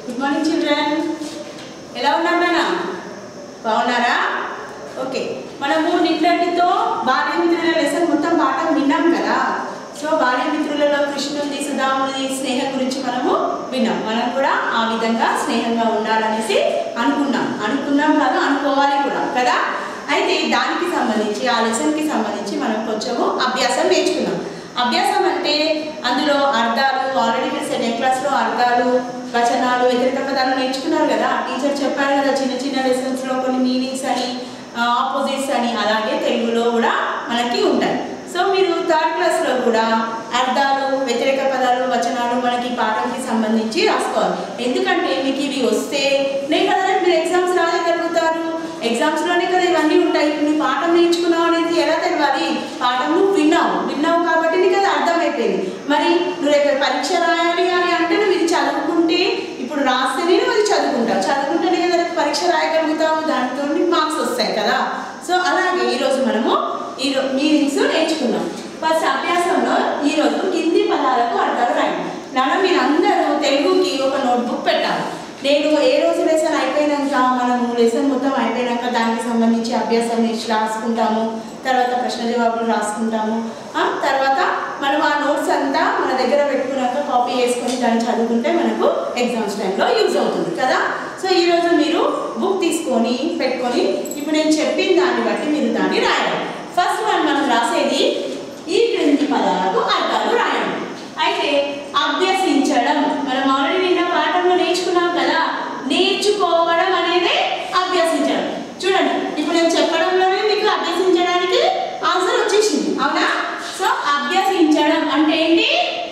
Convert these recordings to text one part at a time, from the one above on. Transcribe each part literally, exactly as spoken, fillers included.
Good morning children. ఎలా ఉన్నారు నాన్న? బాగున్నారా? ఓకే, మనము నిన్నటితో బాల్యమిత్రుల లెసన్ మొత్తం పాఠం విన్నాం కదా. సో బాల్యమిత్రులలో కృష్ణుడి సుధాముడి స్నేహం గురించి మనము విన్నాం. మనం కూడా ఆ విధంగా స్నేహంగా ఉండాలనేసి అనుకున్నాం అనుకున్నాం కాదు అనుకోవాలి కూడా కదా. అయితే దానికి సంబంధించి ఆ లెసన్కి సంబంధించి మనం కొంచెము అభ్యాసం నేర్చుకున్నాం. అభ్యాసం అంటే అందులో అర్థాలు ఆల్రెడీ మీరు సెకండ్ క్లాస్లో అర్థాలు వచనాలు వ్యతిరేక పదాలు నేర్చుకున్నారు కదా. టీచర్ చెప్పారు కదా చిన్న చిన్న లెసన్స్లో కొన్ని మీనింగ్స్ అని ఆపోజిట్స్ అని, అలాగే తెలుగులో కూడా మనకి ఉంటాయి. సో మీరు థర్డ్ క్లాస్లో కూడా అర్థాలు వ్యతిరేక పదాలు వచనాలు మనకి పాఠంకి సంబంధించి రాసుకోవాలి. ఎందుకంటే మీకు ఇవి వస్తే నేను కదా మీరు ఎగ్జామ్స్ రాయగలుగుతారు. ఎగ్జామ్స్లోనే కదా ఇవన్నీ ఉంటాయి. ఇప్పుడు నువ్వు పాఠం నేర్చుకున్నావు అనేది ఎలా తెలియాలి? పాఠం నువ్వు విన్నావు విన్నావు కాబట్టి నీకు అది అర్థమైపోయింది. మరి నువ్వు రేపు పరీక్ష రాయాలి అని అంటే నువ్వు ఇది చదువుకుంటే ఇప్పుడు రాస్తేనే నువ్వు అది చదువుకుంటావు. చదువుకుంటేనే కదా రేపు పరీక్ష రాయగలుగుతావు, దాంతో నీకు మార్క్స్ వస్తాయి కదా. సో అలాగే ఈరోజు మనము ఈరోజు మీనింగ్స్ నేర్చుకున్నాం. ఫస్ట్ అభ్యాసంలో ఈరోజు కింది పదాలకు అర్థాలు రాయండి. నాన్న మీరు అందరూ తెలుగుకి ఒక నోట్బుక్ పెట్టాలి. నేను ఏ రోజు లెసన్ అయిపోయినాక మనము లెసన్ మొత్తం అయిపోయినాక దానికి సంబంధించి అభ్యాసం నేర్చి రాసుకుంటాము, తర్వాత ప్రశ్న జవాబులు రాసుకుంటాము. తర్వాత మనం ఆ నోట్స్ అంతా మన దగ్గర పెట్టుకున్నాక కాపీ చేసుకొని దాన్ని చదువుకుంటే మనకు ఎగ్జామ్స్ టైంలో యూజ్ అవుతుంది కదా. సో ఈరోజు మీరు బుక్ తీసుకొని పెట్టుకొని ఇప్పుడు నేను చెప్పిన దాన్ని బట్టి మీరు దాన్ని రాయాలి. ఫస్ట్ వన్ మనం రాసేది ఈ క్రింది పదాలకు అర్థాలు రాయండి. అయితే అభ్యసించడం మనం ఆల్రెడీ నిన్న పాఠంలో నేర్చుకున్నాం కదా. నేర్చుకోవడం అనేది అభ్యసించడం. చూడండి ఇప్పుడు నేను చెప్పడంలోనే మీకు అభ్యసించడానికి ఆన్సర్ వచ్చేసింది, అవునా? సో అభ్యసించడం అంటే ఏంటి?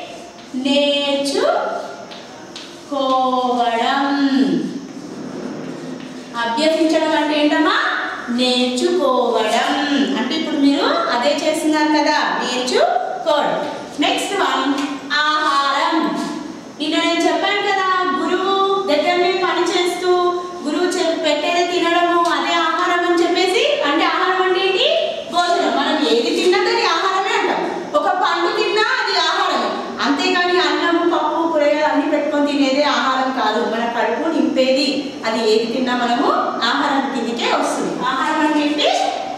నేర్చుకోవడం. అభ్యసించడం అంటే ఏంటమ్మా? నేర్చుకోవడం. అంటే ఇప్పుడు మీరు అదే చేస్తున్నారు కదా, నేర్చుకోవడం. నెక్స్ట్ వన్ ఆహారం. నిన్న నేను చెప్పాను కదా, గురువు దగ్గరనే పని చేస్తూ గురువు పెట్టేది తినడము అదే ఆహారం అని చెప్పేసి. అంటే ఆహారం అంటే ఏంటి? భోజనం. మనం ఏది తిన్నా అది ఆహారమే అంటాం. ఒక పండు తిన్నా అది ఆహారమే, అంతేగాని అన్నము పప్పు కూరగాయలు అన్ని పెట్టుకొని తినేదే ఆహారం కాదు. మన కడుపు నింపేది అది ఏది తిన్నా మనము ఆహారం కిందికే వస్తుంది. ఆహారం అంటే ఏంటి?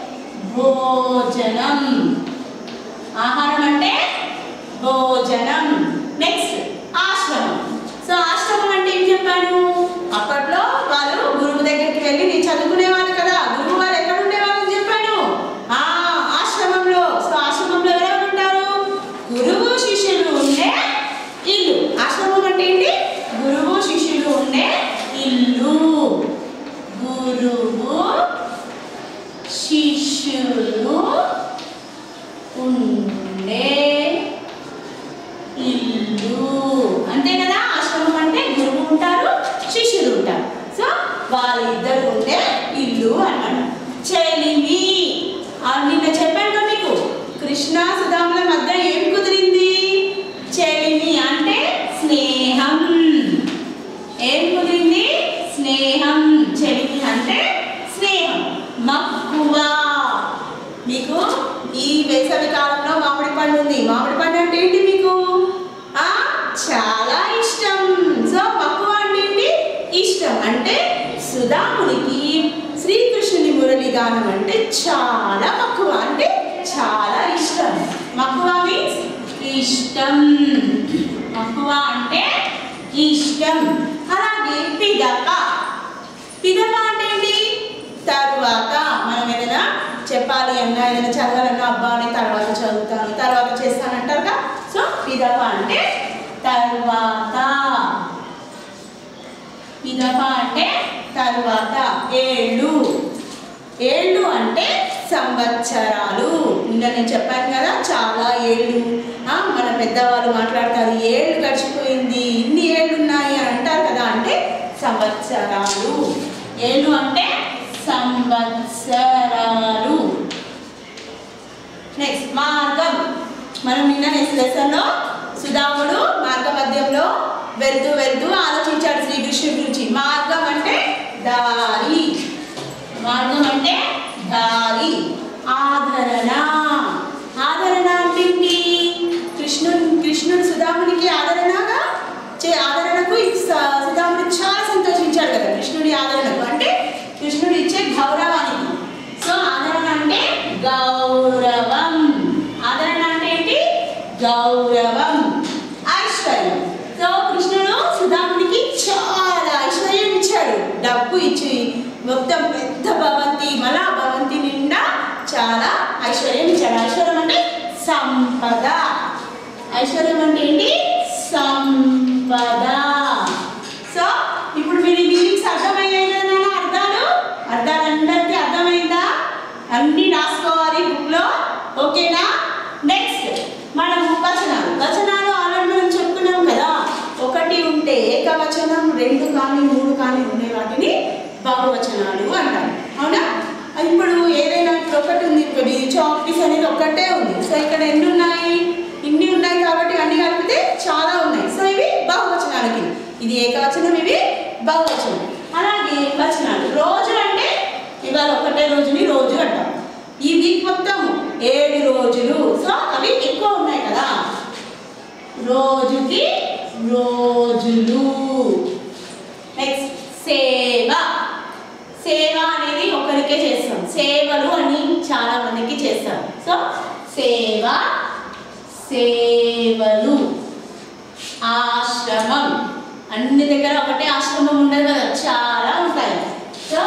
భోజనం. ఆహారం అంటే భోజనం. నెక్స్ట్ ఆశ్రమం. సో ఆశ్రమం అంటే ఏం చెప్పాను? అప్పట్లో వాళ్ళు గురువు దగ్గరికి వెళ్ళి నేను చదువుకునేవాళ్ళు కదా, గురువు వారు ఎక్కడ ఉండేవాళ్ళని చెప్పాను? ఆ ఆశ్రమంలో. సో ఆశ్రమంలో ఎవరెవరు ఉంటారు? గురువు శిష్యులు ఉండే ఇల్లు. ఆశ్రమం అంటే ఏంటి? గురువు శిష్యులు ఉండే ఇల్లు. గురువు శిష్యులు ఉండే ఇల్లు. అంతే కదా. ఆశ్రమం అంటే గురువు ఉంటారు, శిష్యులు ఉంటారు. సో వాళ్ళిద్దరు ఉండే ఇల్లు అన్నమాట. చెలిమి. నిన్న చెప్పాను కదా మీకు, కృష్ణ సుధాముల మధ్య ఏం కుదిరింది? చెలిమి అంటే స్నేహం. ఏం కుదిరింది? స్నేహం. చెలిమి అంటే స్నేహం. మక్కువ. మీకు ఈ వేసవి కాలంలో మామిడి పండు ఉంది. మామిడి పండు అంటే ఏంటి మీకు? చాలా ఇష్టం. సో మక్కువ అంటే ఏంటి? ఇష్టం. అంటే సుధామునికి శ్రీకృష్ణుని మురళి గానం అంటే చాలా మక్కువ, అంటే చాలా ఇష్టం. మక్కువ మీన్స్ ఇష్టం. మక్కువ అంటే ఇష్టం. అలాగే పిదప. పిదప అంటే ఏంటి? తరువాత. మనం ఏదైనా చెప్పాలి అన్నా ఏదైనా చదవాలన్నా అబ్బా అని తర్వాత చదువుతాను తర్వాత చేస్తానంటారు కదా. సో పిదప అంటే తరువాత. పిదప అంటే తరువాత. ఏళ్ళు. ఏళ్ళు అంటే సంవత్సరాలు. ఇంకా నేను చెప్పాను కదా చాలా ఏళ్ళు మన పెద్దవాళ్ళు మాట్లాడతారు. ఏళ్ళు గడిచిపోయింది, ఇన్ని ఏళ్ళు ఉన్నాయి అని అంటారు కదా, అంటే సంవత్సరాలు. ఏళ్ళు అంటే సంవత్సరాలు. నెక్స్ట్ మార్గం. మనం నిన్న నెక్స్ట్ లెసన్లో సుధాముడు మార్గ మధ్యంలో వెళ్తూ వెళ్తూ ఆలోచించాడు శ్రీకృష్ణుడి గురించి. మార్గం అంటే దారి. మార్గం అంటే దారి. ఆదరణ. ఆదరణ అంటే ఏంటి? కృష్ణుడు కృష్ణుడు సుధామునికి ఆదరణగా ఆదరణకు సుధాముడు చాలా ఇచ్చే గౌరవానికి. సో ఆదరణ అంటే గౌరవం. ఆదరణ అంటే ఏంటి? గౌరవం. ఐశ్వర్యం. సో కృష్ణుడు సుధామునికి చాలా ఐశ్వర్యం ఇచ్చాడు. డబ్బు ఇచ్చి మొత్తం పెద్ద భవంతి, మళ్ళా భవంతి నిండా చాలా ఐశ్వర్యం ఇచ్చాడు. ఐశ్వర్యం అంటే సంపద. ఐశ్వర్యం అంటే ఏంటి? సంపద. సో ఇప్పుడు మీరు మీనింగ్స్ అర్థమయ్యాయి కదా నాన్న? అర్థాలు అర్థాలు అందరికీ అర్థమైందా? అన్ని రాసుకోవాలి బుక్లో. ఓకేనా? నెక్స్ట్ మనం వచనాలు. వచనాలు ఆల్రెడీ మనం చెప్పుకున్నాం కదా. ఒకటి ఉంటే ఏకవచనం, రెండు కానీ మూడు కానీ ఉండే వాటిని బహువచనాలు అంటారు. అవునా? ఇప్పుడు ఏదైనా ఇప్పుడు ఒకటి ఉంది, ఇప్పుడు చాక్పీస్ అనేది ఒక్కటే ఉంది. సో ఇక్కడ ఎన్ని ఉన్నాయి? ఇన్ని ఉన్నాయి కాబట్టి అన్ని కలిపితే చాలా ఉన్నాయి. సో ఇవి బహువచనాలకి. ఇది ఏకవచనం, ఇవి బహువచనం. అలాగే వచనాలు. రోజు అంటే ఇవాళ ఒకటే రోజుని రోజు అంటాం. ఈ వీక్ మొత్తం ఏడు రోజులు. సో అవి ఎక్కువ ఉన్నాయి కదా. రోజుకి రోజులు. నెక్స్ట్ సేవ. సేవ అనేది ఒకరికే చేస్తాం. సేవలు అని చాలా మందికి చేస్తాం. సో సేవ, సేవలు. ఆశ్రమం. అన్ని దగ్గర ఒకటే ఆశ్రమం ఉండదు కదా, చాలా ఉంటాయి. సో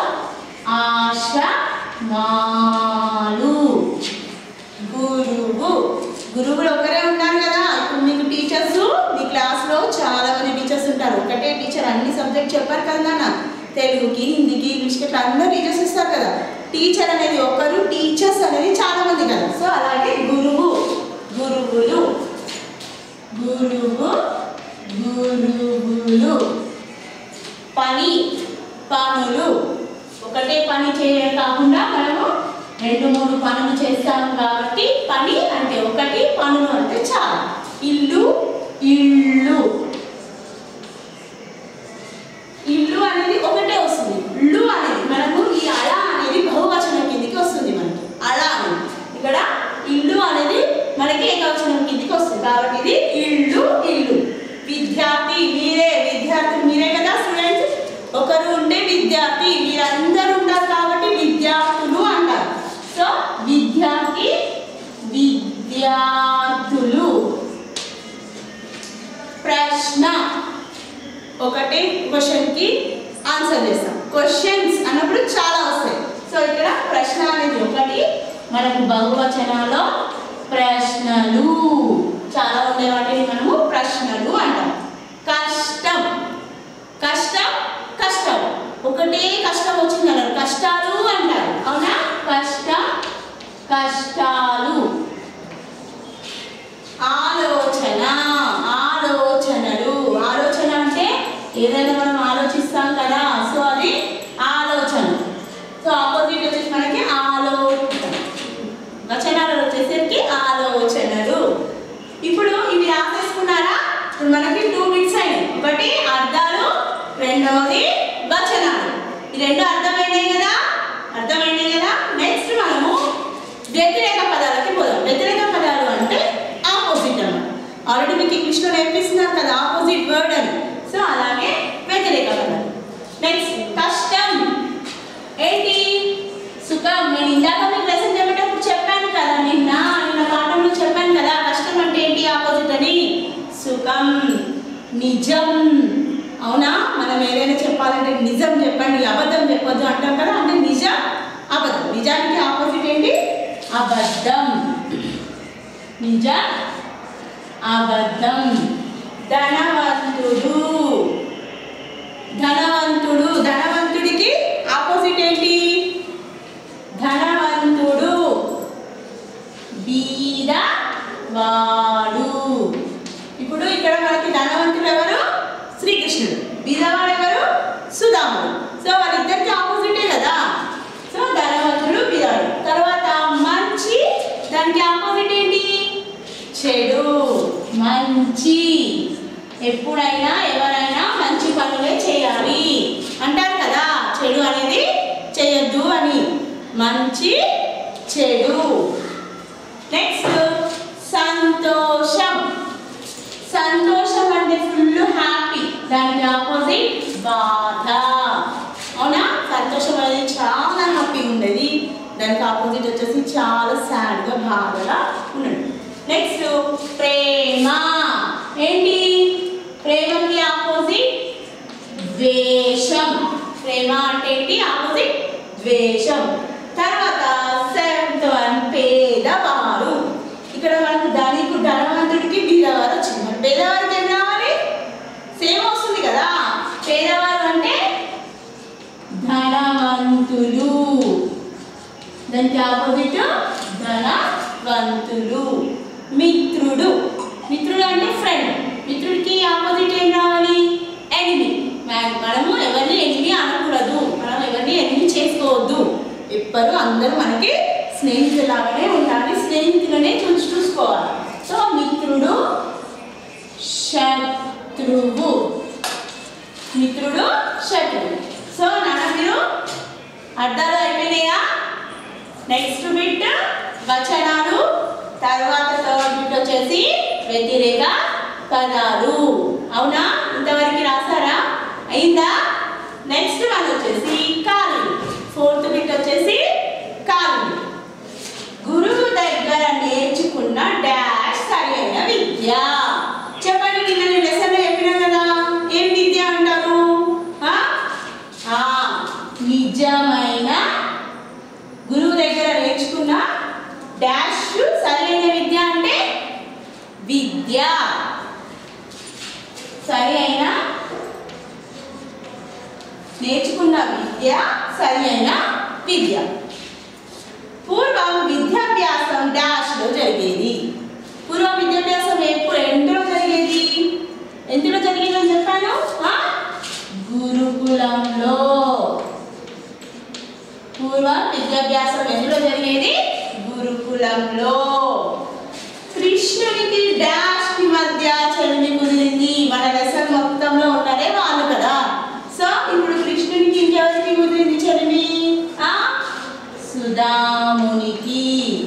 ఆశ్రమాలు. గురువు. గురువులు ఒకరే ఉంటారు కదా. ఇప్పుడు మీకు టీచర్స్ మీ క్లాస్లో చాలా మంది టీచర్స్ ఉంటారు. ఒకటే టీచర్ అన్ని సబ్జెక్ట్ చెప్పారు కదా నాన్న. తెలుగుకి, హిందీకి, ఇంగ్లీష్కి ఇట్లా అందరూ టీచర్స్ ఇస్తారు కదా. టీచర్ అనేది ఒకరు, టీచర్స్ అనేది చాలా మంది కదా. సో అలాగే గురువు, గురువులు. గురువు, గురువులు. పని, పనులు. ఒకటే పని చేయ కాకుండా మనము రెండు మూడు పనులు చేస్తాము కాబట్టి పని అంటే ఒకటి, పనులు అంటే చాలా. ఇల్లు, ఇల్లు. ఇల్లు అనేది ఒకటే వస్తుంది. ఇల్లు అనేది మనము ఈ అలా అనేది బహువచనం కిందికి వస్తుంది. మనకి అలా అనేది ఇక్కడ ఇల్లు అనేది మనకి ఏకవచనం కిందికి వస్తుంది కాబట్టి ఇది ఇల్లు, ఇల్లు. విద్యార్థి. మీరే విద్యార్థులు, మీరే కదా స్టూడెంట్స్. ఒకరు ఉంటే విద్యార్థి, మీరందరూ ఉంటారు కాబట్టి విద్యార్థులు అంటారు. సో విద్యార్థి, విద్యార్థులు. ప్రశ్న. ఒకటే క్వశ్చన్కి ఆన్సర్ చేస్తాం. క్వశ్చన్స్ అన్నప్పుడు చాలా వస్తాయి. సో ఇక్కడ ప్రశ్న అనేది ఒకటి. మనకు బహువచనాల్లో ప్రశ్నలు చాలా ఉండే వాటిని మనము ప్రశ్నలు అంటాం. కష్టం. కష్టం, కష్టం. ఒకటే కష్టం వచ్చింది కదా, కష్టాలు అంటారు. అవునా? కష్టం, కష్టాలు. ఆలోచన, ఆలోచనలు. ఆలోచన అంటే ఏదైనా మనం ఆలోచిస్తాం కదా. సో అది ఆలోచన. సో ఆపోజిట్ వచ్చేసి మనకి ఆలోచన. వచనాలు వచ్చేసరికి ఆలోచనలు. ఇప్పుడు ఇవి రాసేసుకున్నారా? ఇప్పుడు మనకి టూ బిట్స్ అయినాయి. ఒకటి అర్థాలు, రెండవది వచనాలు. ఈ రెండు అర్థమైనాయి కదా, అర్థమైనాయి కదా. నెక్స్ట్ మనము వ్యతిరేక పదాలకి పోదాం. వ్యతిరేక పదాలు అంటే ఆపోజిట్ అన్నమాట. ఆల్రెడీ మీకు ఇంగ్లీష్లో నేర్పిస్తున్నారు కదా ఆపోజిట్ వర్డ్ అని. సో అలాగే వ్యతిరేక పదాలు. నెక్స్ట్ కష్టం ఏంటి? సుఖం. నేను ఇందాక మీకు లెసన్ చెప్పేటప్పుడు చెప్పాను కదా, నిన్న నిన్న పాఠంలో చెప్పాను కదా కష్టం అంటే ఏంటి ఆపోజిట్ అని. సుఖం. నిజం. అవునా? మనం ఏదైనా చెప్పాలంటే నిజం చెప్పండి, అబద్ధం చెప్పొద్దు అంటాం కదా. అంటే నిజం, అబద్ధం. నిజానికి ఆపోజిట్ ఏంటి? అబద్ధం. నిజం, అబద్ధం. ధనవంతుడు. ధనవంతుడు. ధనవంతుడికి ఆపోజిట్ ఏంటి? ధనవంతుడు. బీదవాడు. ఇప్పుడు ఇక్కడ మనకి ధనవంతుడు ఎవరు? శ్రీకృష్ణుడు. బీదవాడు ఎవరు? సుధాముడు. సో వాళ్ళిద్దరికి ఆపోజిటే కదా. సో ధనవంతుడు, బీదవాడు. తర్వాత మంచి, దానికి ఆపోజిట్ ఏంటి? చెడు. మంచి. ఎప్పుడైనా ఎవరైనా మంచి పనులే చేయాలి అంటారు కదా, చెడు అనేది చేయొద్దు అని. మంచి, చెడు. నెక్స్ట్ సంతోషం. సంతోషం అంటే ఫుల్ హ్యాపీ. దానికి ఆపోజిట్ బాధ. అవునా? సంతోషం అనేది చాలా దానికి ఆపోజిట్ వచ్చేసి చాలా సాడ్గా బాధగా ఉన్నాడు. నెక్స్ట్ ప్రేమ. ఏంటి ప్రేమకి ఆపోజిట్? ద్వేషం. ప్రేమ అంటే ఏంటి? ఆపోజిట్ ద్వేషం. తర్వాత సెవెంత్ వన్ పేదవారు. ఇక్కడ మనకు ధనికు ధనవంతుడికి బీదవారు వచ్చింది. మరి పేదవారికి ఏం రావాలి? సేమ్ వస్తుంది కదా. పేదవారు అంటే ధనవంతులు, దానికి ఆపోజిట్ ధనవంతులు. మిత్రుడు. మిత్రుడు అంటే ఫ్రెండ్. మిత్రుడికి ఆపోజిట్ ఏం రావాలి? ఎనిమి. మనము ఎవరిని ఎనిమి అనకూడదు, మనం ఎవరిని ఎనిమి చేసుకోవద్దు. ఎప్పుడు అందరూ మనకి స్నేహితులాగానే ఉండాలి, స్నేహితులనే చూసి చూసుకోవాలి. సో మిత్రుడు, శత్రువు. మిత్రుడు, శత్రువు. సో నాన్న మీరు అర్థాలు అయిపోయినాయా? నెక్స్ట్ బిట్ వచనాలు. తర్వాత థర్డ్ బిట్ వచ్చేసి వ్యతిరేక పదాలు. అవునా? ఇంతవరకు రాసారా? అయిందా? నెక్స్ట్ వన్ వచ్చేసి కాలు. ఫోర్త్ బిట్ వచ్చేసి కాలు. గురువు దగ్గర నేర్చుకున్న డాష్ సరైన విద్య. చెప్పండి, నిన్న నేను లెసన్ చెప్పినా కదా, ఏం విద్య అంటారు? నిజమైన గురువు దగ్గర నేర్చుకున్న డాష్ సరైన విద్య అంటే విద్య. సరి అయిన నేర్చుకున్న విద్య సరి అయిన విద్య. పూర్వం విద్యాభ్యాసం డాష్ లో జరిగేది. పూర్వం విద్యాభ్యాసం ఎప్పుడు ఎందులో జరిగేది? ఎందులో జరిగేదని చెప్పాను? గురుకులంలో. పూర్వం విద్యాభ్యాసం ఎందులో జరిగేది? గురుకులంలో. కృష్ణునికి డాష్ కి మధ్య చెల్లి కుదిరింది. మన లెసన్ మొత్తంలో ఉన్నదే వాళ్ళు కదా. సో ఇప్పుడు కృష్ణునికి ఇంకెవరికి కుదిరింది చెల్లి? సుధామునికి.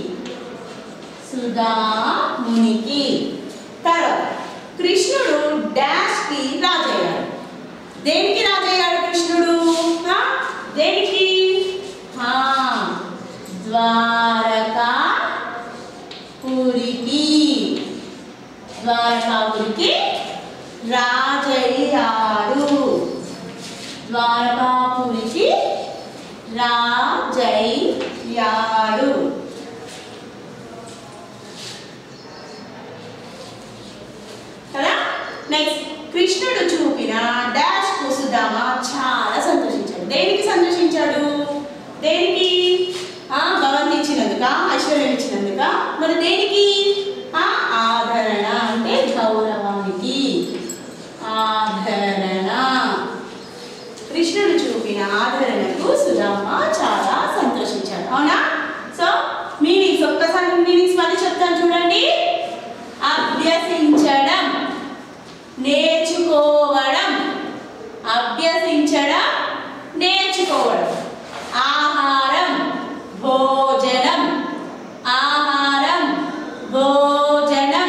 సుధామునికి. తర్వాత కృష్ణుడు డాష్ కి రాజయ్యాడు. దేనికి రాజయ్యాడు కృష్ణుడు? దేనికి? ద్వారకాపురికి. ద్వారకాపురికి రాజయ్యాడు. ద్వారకాపురికి రాజయ్యాడు. కదా. నెక్స్ట్ కృష్ణుడు చూపిన డాష్ కు సుధామ చాలా సంతోషించాడు. దేనికి సంతోషించాడు? దేనికి? భవంతి ఇచ్చినందుక, ఐశ్వర్యం ఇచ్చినందుక. మరి దేనికి? ఆదరణ అంటే గౌరవానికి. ఆదరణ. కృష్ణుడు చూపిన ఆదరణకు సుధామ చాలా సంతోషించాడు. అవునా? సో మీనింగ్స్ ఒక్కసారి మీనింగ్స్ మళ్ళీ చెప్తాను చూడండి. అభ్యసించడం, నేర్చుకోవడం. అభ్యసించడం, నేర్చుకోవడం. ఆహారం, భోజనం. ఆహారం, భోజనం.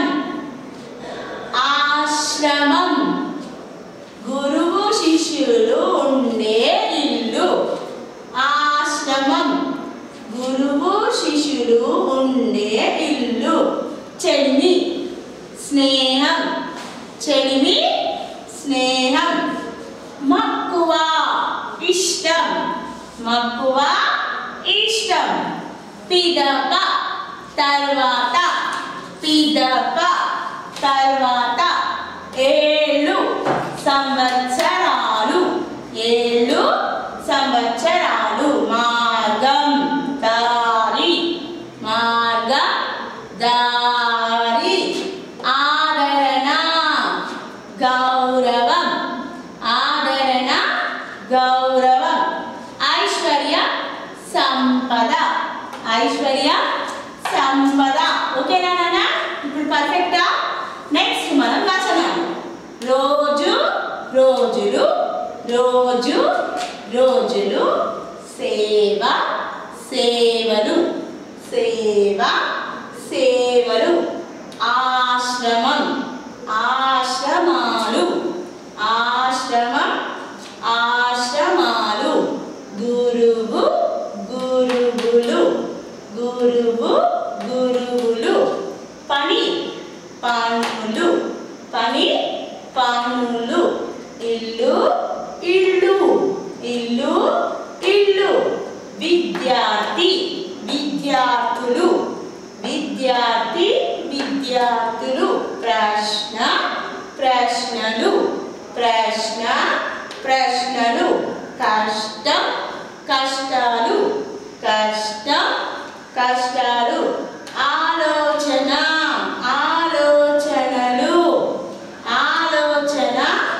ఆశ్రమం, గురువు శిష్యులు ఉండే ఇల్లు. ఆశ్రమం, గురువు శిష్యులు ఉండే ఇల్లు. చెలిమి, స్నేహం. చెలిమి, స్నేహం. మక్కువ, ఇష్టం. మక్కువ, ఇష్టం. పిదప, తర్వాత. పిదప, తర్వాత. ఏళ్ళు, సంవత్సరాలు. ఏళ్ళు, సంవత్సరాలు. మార్గం, దారి. మార్గం, దారి. ఆదరణ, గౌరవం. ఆదరణ, గౌరవం. ఐశ్వర్య, సంపద. ఐశ్వర్య, సంపద. ఓకేనా నాన్న? ఇప్పుడు పర్ఫెక్టా? నెక్స్ట్ మనం వచనాలు. రోజు, రోజులు. రోజు, రోజులు. సేవ, సేవలు. సేవ, సేవలు. ఆశ్రమం, ఆశ్రమాలు. ఆశ్రమం, ఆశ్రమాలు. గురువు, గురువులు. ప్రశ్న ప్రశ్నలు కష్టం కష్టాలు కష్టం కష్టాలు ఆలోచన ఆలోచనలు ఆలోచన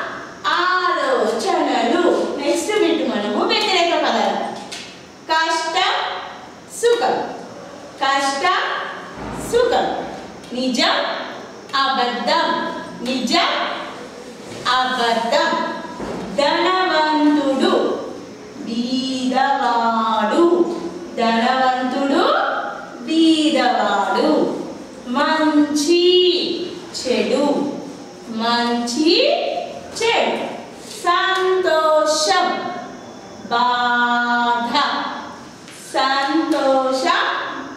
ఆలోచనలు నెక్స్ట్ బిట్ మనము వ్యతిరేక పదాలు కష్టం సుఖం కష్టం సుఖం నిజం అబద్ధం నిజం అబద్ధం ధనవంతుడు బీదవాడు ధనవంతుడు బీదవాడు మంచి చెడు మంచి చెడు సంతోషం బాధ సంతోషం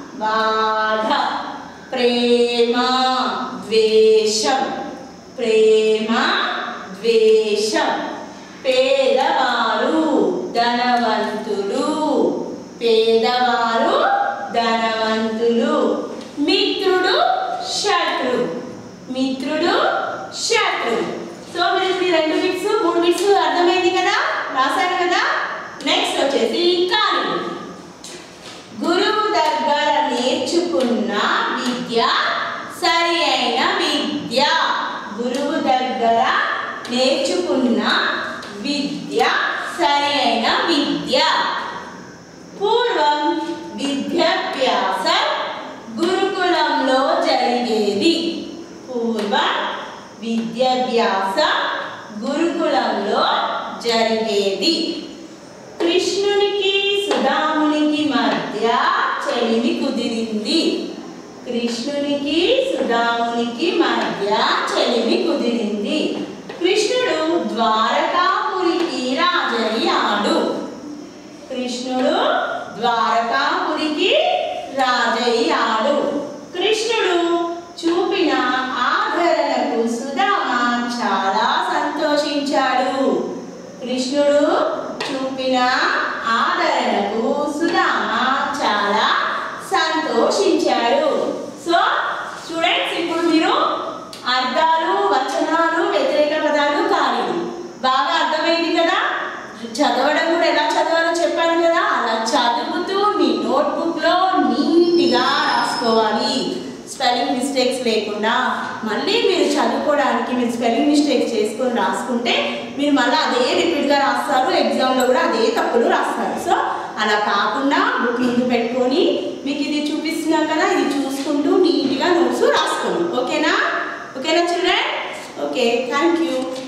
బాధ ప్రేమ ద్వేషం ప్రేమ ద్వేషం పేదవారు ధనవంతులు పేదవారు ధనవంతులు మిత్రుడు శత్రు మిత్రుడు శత్రు సో మీరు ఈ రెండు బిట్స్ మూడు బిట్స్ అర్థమైంది కదా రాశారు కదా నెక్స్ట్ వచ్చేసి కాని గురువు దగ్గర నేర్చుకున్న విద్య సరి అయిన విద్య గురువు దగ్గర నేర్చుకున్న విద్య సరి అయిన విద్య పూర్వం విద్యాభ్యాసం గురుకులంలో జరిగేది పూర్వం విద్యాభ్యాసం గురుకులంలో జరిగేది కృష్ణునికి సుధామునికి మధ్య చెలిమి కుదిరింది కృష్ణునికి సుధామునికి మధ్య చెలిమి కుదిరింది కృష్ణుడు ద్వారకాపురికి రాజయ్యాడు కృష్ణుడు ద్వారకాపురికి రాజయ్యాడు కృష్ణుడు చూపిన ఆదరణకు సుధామ చాలా సంతోషించాడు కృష్ణుడు చూపిన ఆదరణకు సుధామ చాలా సంతోషించాడు సో స్టూడెంట్స్ ఇప్పుడు మీరు అర్థాలు వచనాలు వ్యతిరేక పదాలు ఖాళీలు బాగా అర్థమైంది కదా చదవడం కూడా ఎలా చదవాలో చెప్పాను కదా అలా చదువుతూ మీ నోట్బుక్లో నీట్గా రాసుకోవాలి స్పెల్లింగ్ మిస్టేక్స్ లేకుండా మళ్ళీ మీరు చదువుకోవడానికి మీరు స్పెల్లింగ్ మిస్టేక్స్ చేసుకొని రాసుకుంటే మీరు మళ్ళీ అదే రిపీట్గా రాస్తారు ఎగ్జామ్లో కూడా అదే తప్పులు రాస్తారు సో అలా కాకుండా బుక్ ముందు పెట్టుకొని మీకు ఇది చూపిస్తున్నాం కదా ఇది చూసుకుంటూ నీట్గా నోట్స్ రాసుకోండి ఓకేనా ఓకేనా చిల్డ్రన్ ఓకే థ్యాంక్ యూ